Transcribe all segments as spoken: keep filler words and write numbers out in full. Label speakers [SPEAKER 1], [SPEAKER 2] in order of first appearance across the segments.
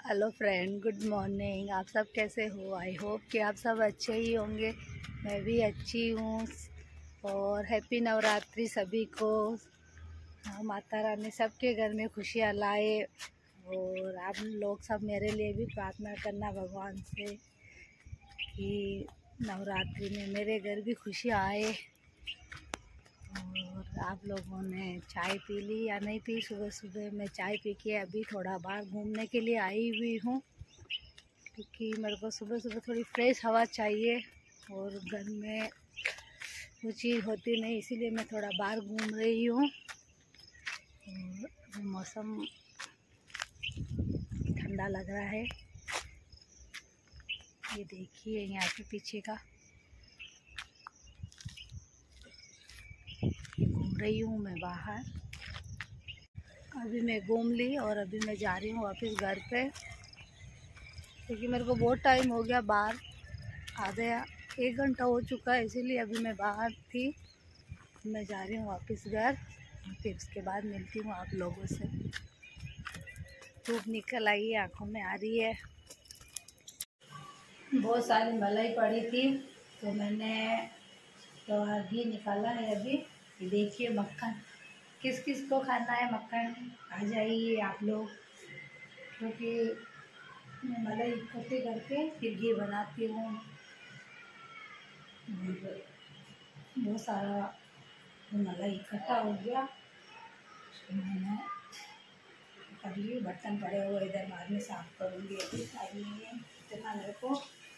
[SPEAKER 1] Hello friend, good morning. आप सब कैसे हो? आई होप कि आप सब अच्छे ही होंगे। मैं भी अच्छी हूँ। और हैप्पी नवरात्रि सभी को। माता रानी सबके घर में खुशियाँ लाए। और आप लोग सब मेरे लिए भी प्रार्थना करना भगवान से कि नवरात्रि में मेरे घर भी खुशियाँ आए। और आप लोगों ने चाय पी ली या नहीं पी? सुबह सुबह मैं चाय पी के अभी थोड़ा बाहर घूमने के लिए आई हुई हूँ, क्योंकि मेरे को सुबह सुबह थोड़ी फ्रेश हवा चाहिए और घर में वो चीज़ होती नहीं, इसीलिए मैं थोड़ा बाहर घूम रही हूँ। और मौसम ठंडा लग रहा है। ये देखिए यहाँ पे पीछे का घूम रही हूँ मैं बाहर। अभी मैं घूम ली और अभी मैं जा रही हूँ वापस घर पे, क्योंकि मेरे को बहुत टाइम हो गया बाहर। आधे एक घंटा हो चुका है, इसीलिए अभी मैं बाहर थी। मैं जा रही हूँ वापस घर। फिर उसके बाद मिलती हूँ आप लोगों से। धूप निकल आई है, आँखों में आ रही है। बहुत सारी मलाई पड़ी थी तो मैंने तो घी निकाला है अभी। ये देखिए मक्खन, किस किस को खाना है मक्खन आ जाइए आप लोग, क्योंकि मैं मलाई इकट्ठे करके फिर घी बनाती हूँ। बहुत सारा मलाई इकट्ठा हो गया, मैंने कर लिए। बर्तन पड़े हुए इधर बाद में साफ करूँगी, अभी टाइम नहीं है इतना मेरे को।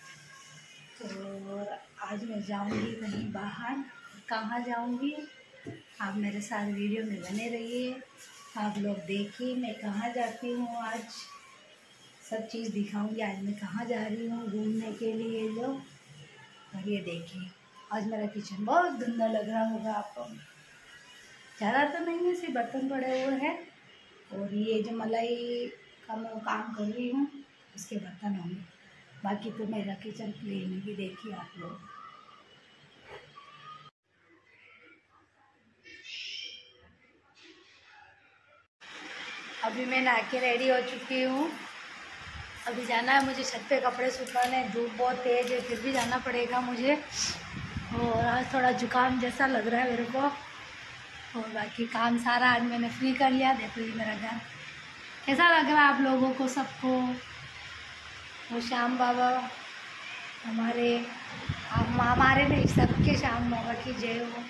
[SPEAKER 1] तो आज मैं जाऊँगी कहीं बाहर। कहाँ जाऊँगी आप मेरे साथ वीडियो में बने रहिए। आप लोग देखिए मैं कहाँ जाती हूँ। आज सब चीज़ दिखाऊंगी। आज मैं कहाँ जा रही हूँ घूमने के लिए जो। और ये देखिए आज मेरा किचन बहुत गंदा लग रहा होगा आपको। ज़्यादा तो नहीं है, सिर्फ बर्तन पड़े हुए हैं। और ये जो मलाई का मैं काम कर रही हूँ उसके बर्तन होंगे, बाकी तो मेरा किचन क्लीन है। भी देखिए आप लोग। अभी मैं नहा के रेडी हो चुकी हूँ। अभी जाना है मुझे छत पे कपड़े सुखाने। धूप बहुत तेज़ है, फिर भी जाना पड़ेगा मुझे। और आज थोड़ा जुकाम जैसा लग रहा है मेरे को। और बाकी काम सारा आज मैंने फ्री कर लिया। देखो ये मेरा घर कैसा लग रहा है आप लोगों को सबको। और श्याम बाबा हमारे हम हमारे नहीं सबके श्याम बाबा की जय हो।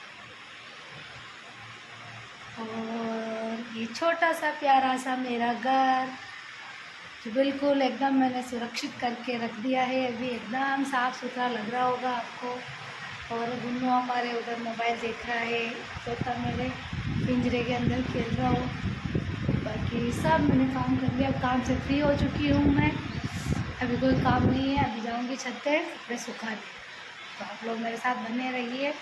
[SPEAKER 1] और ये छोटा सा प्यारा सा मेरा घर जो बिल्कुल एकदम मैंने सुरक्षित करके रख दिया है। अभी एकदम साफ़ सुथरा लग रहा होगा आपको। और गुन्नू हमारे उधर मोबाइल देख रहा है, तोता मेरे पिंजरे के अंदर खेल रहा हो। बाकी सब मैंने काम कर लिया। अब काम से फ्री हो चुकी हूँ मैं। अभी कोई काम नहीं है। अभी जाऊँगी छत पे कपड़े सुखा के। तो आप लोग मेरे साथ बने रहिए।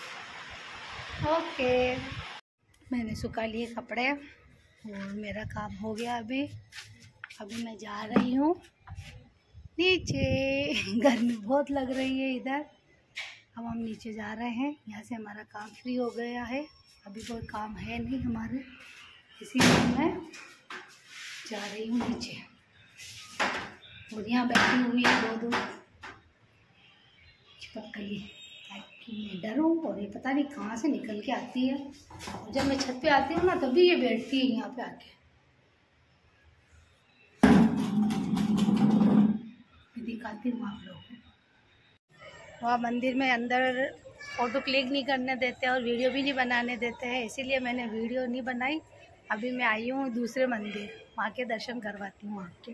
[SPEAKER 1] ओके, मैंने सुखा लिए कपड़े और मेरा काम हो गया। अभी अभी मैं जा रही हूँ नीचे। गर्मी बहुत लग रही है इधर। अब हम नीचे जा रहे हैं। यहाँ से हमारा काम फ्री हो गया है। अभी कोई काम है नहीं हमारे, इसीलिए मैं जा रही हूँ नीचे। और यहाँ बैठी हुई है दो दो चिपक गई है ताकि मैं डरूँ। और ये पता नहीं कहाँ से निकल के आती है। और जब मैं छत पे आती हूँ ना तभी ये बैठती है यहाँ पे आके। दिखाती हूँ आप लोगों को। वहाँ मंदिर में अंदर फ़ोटो क्लिक नहीं करने देते और वीडियो भी नहीं बनाने देते हैं, इसीलिए मैंने वीडियो नहीं बनाई। अभी मैं आई हूँ दूसरे मंदिर, वहाँ के दर्शन करवाती हूँ आपके।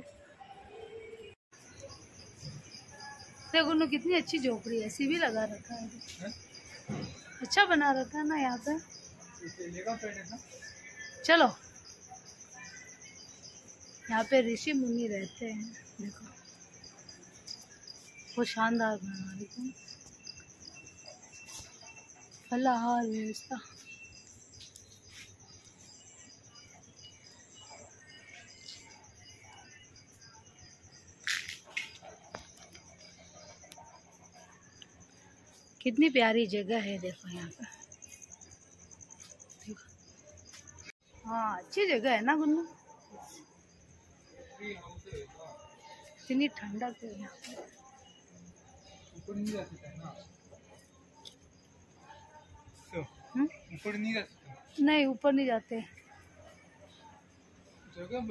[SPEAKER 1] देखो ना कितनी अच्छी झोपड़ी है, ऐसी भी लगा रखा है। अच्छा बना रखा है ना यहाँ पे। चलो यहाँ पे ऋषि मुनि रहते हैं। देखो वो शानदार बना रही है। फलाहार व्यवस्था कितनी प्यारी जगह है। देखो यहाँ पे। हाँ अच्छी जगह है ना गुन्नू। इतनी ठंडक है यहाँ पे।
[SPEAKER 2] ऊपर नहीं जा सकता ना, ऊपर नहीं जा सकता।
[SPEAKER 1] नहीं, ऊपर नहीं जाते।
[SPEAKER 2] जगह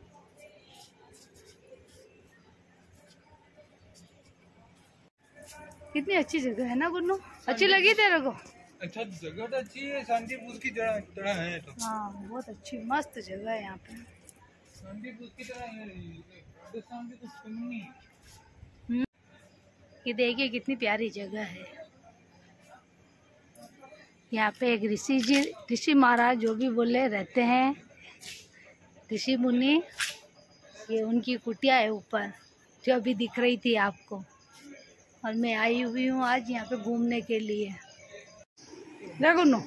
[SPEAKER 1] कितनी अच्छी जगह है ना गुन्नू, अच्छी लगी तेरे को?
[SPEAKER 2] अच्छा, जगह तो अच्छी है, शांतिपुर की तरह है तो।
[SPEAKER 1] हाँ, बहुत अच्छी मस्त जगह है यहाँ पे,
[SPEAKER 2] शांतिपुर की तरह है, राजस्थान की कुछ कमी नहीं है।
[SPEAKER 1] ये देखिए कितनी प्यारी जगह है। यहाँ पे एक ऋषि जी, ऋषि महाराज जो भी बोले रहते हैं, ऋषि मुनि। ये उनकी कुटिया है ऊपर, जो अभी दिख रही थी आपको। और मैं आई हुई हूँ आज यहाँ पे घूमने के लिए। देखो नो,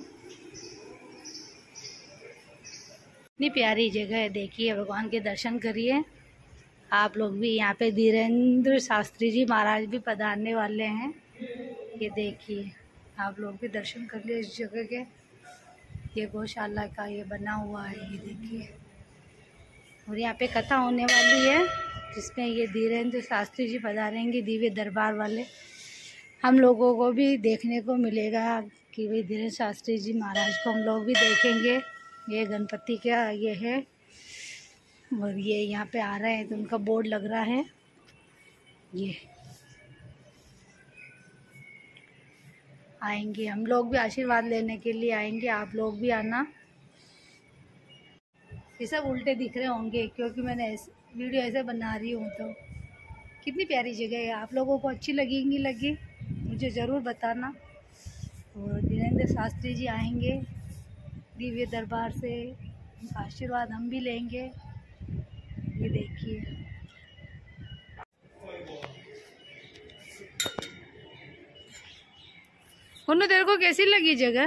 [SPEAKER 1] इतनी प्यारी जगह है, देखिए, भगवान के दर्शन करिए आप लोग भी। यहाँ पे धीरेन्द्र शास्त्री जी महाराज भी पधारने वाले हैं। ये देखिए, आप लोग भी दर्शन कर लिए इस जगह के। ये गौशाला का ये बना हुआ है, ये देखिए। और यहाँ पे कथा होने वाली है, जिसमें ये धीरेन्द्र शास्त्री जी पधारेंगे, दिव्य दरबार वाले। हम लोगों को भी देखने को मिलेगा कि भाई धीरेन्द्र शास्त्री जी महाराज को हम लोग भी देखेंगे। ये गणपति का ये है, और ये यहाँ पे आ रहे हैं तो उनका बोर्ड लग रहा है। ये आएंगे, हम लोग भी आशीर्वाद लेने के लिए आएंगे, आप लोग भी आना। ये सब उल्टे दिख रहे होंगे क्योंकि मैंने वीडियो ऐसे बना रही हूँ। तो कितनी प्यारी जगह है, आप लोगों को अच्छी लगी नहीं लगी मुझे ज़रूर बताना। और धीरेन्द्र शास्त्री जी आएंगे दिव्य दरबार से, उनका आशीर्वाद हम भी लेंगे। ये देखिए, गुन्नू तेरे को कैसी लगी जगह?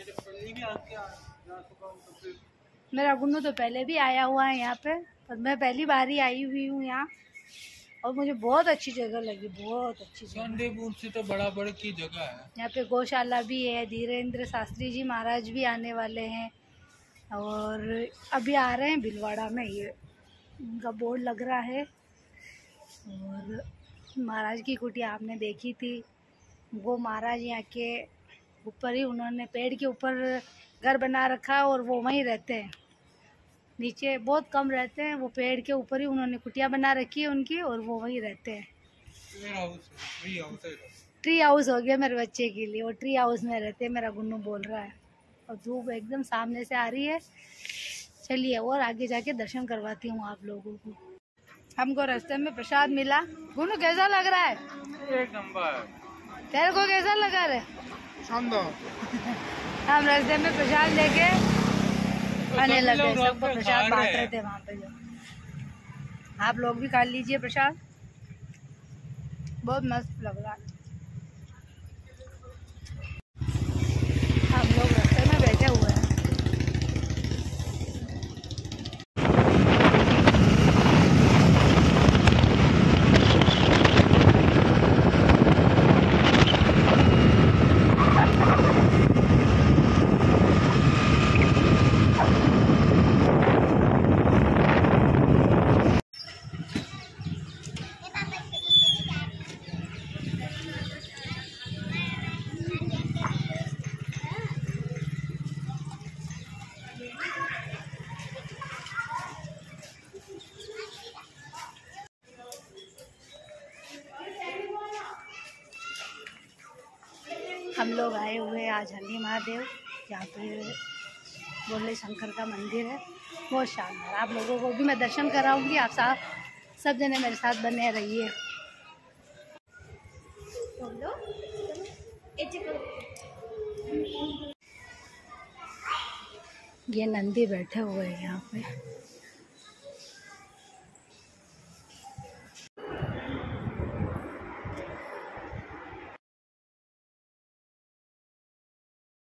[SPEAKER 1] मेरा गुन्नू तो पहले भी आया हुआ है यहाँ पे, पर मैं पहली बार ही आई हुई हूँ यहाँ, और मुझे बहुत अच्छी जगह लगी, बहुत अच्छी जगह।
[SPEAKER 2] शांतिपुर से तो बड़ा बड़ की जगह है। यहाँ
[SPEAKER 1] पे गौशाला भी है, धीरेन्द्र शास्त्री जी महाराज भी आने वाले हैं, और अभी आ रहे हैं भीलवाड़ा में। ये उनका बोर्ड लग रहा है। और महाराज की कुटिया आपने देखी थी, वो महाराज यहाँ के ऊपर ही, उन्होंने पेड़ के ऊपर घर बना रखा है और वो वहीं रहते हैं। नीचे बहुत कम रहते हैं, वो पेड़ के ऊपर ही उन्होंने कुटिया बना रखी है उनकी, और वो वहीं रहते हैं। ट्री हाउस हो गया मेरे बच्चे के लिए, वो ट्री हाउस में रहते हैं, मेरा गुन्नू बोल रहा है। और धूप एकदम सामने से आ रही है। चलिए और आगे जाके दर्शन करवाती हूँ आप लोगों को। हमको रास्ते में प्रसाद मिला। गुन्नू कैसा लग रहा है?
[SPEAKER 2] एक नंबर।
[SPEAKER 1] तेरे को कैसा लगा रे?
[SPEAKER 2] शानदार।
[SPEAKER 1] हम रास्ते में प्रसाद लेके आने लगे, सबको प्रसाद बांट रहे थे वहाँ पे। जो आप लोग भी खा लीजिए प्रसाद, बहुत मस्त लग रहा है। हम लोग रास्ते में बैठे हुए हैं। हम लोग आए हुए हैं आज हल्दी महादेव, जहाँ पे बोले शंकर का मंदिर है, बहुत शानदार। आप लोगों को भी मैं दर्शन कराऊंगी, आप साथ सब जने मेरे साथ बने रहिए। ये नंदी बैठे हुए हैं यहाँ पे।